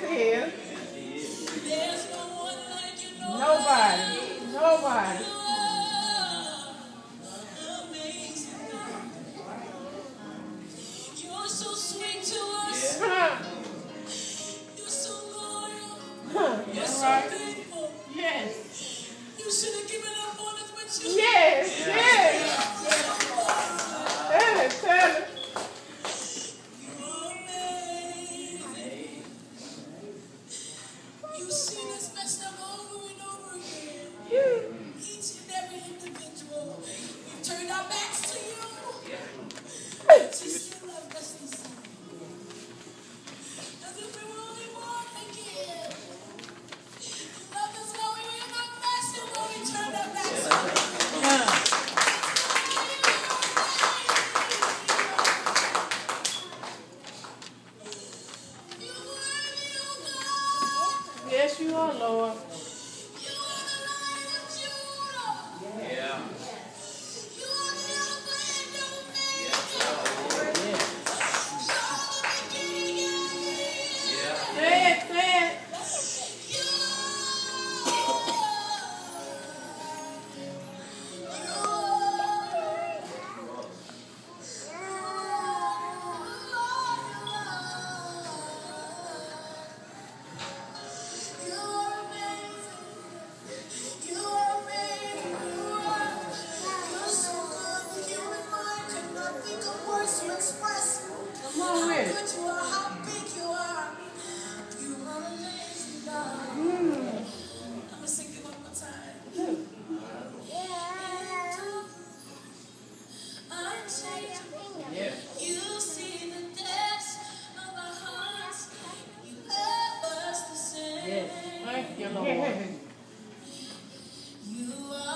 is. There's no one like you, Nobody. Nobody. amazing God. You're so sweet to us. Huh. You're so loyal. Huh. You're All so right. faithful. Yes. You should have given up on us, but you Yes. Yes. Tell it. Tell it. You're amazing. You've seen us messed up over and over again. Each and every individual. We've turned our backs to you. But you still love us the same. As if we were only born again. You loved us while we were in our mess and when we turned our backs to you. You're worthy, oh God. Yes, you are, Lord. You are the Lion of Judah. Yeah. You are the Alpha and Omega. Say it. Say it. Come on with it. How big you are. You are amazing, God. I'm gonna sing it one more time. Unchangeable. You see the depths of our hearts. You love us the same. Yes. Thank you, Lord. You are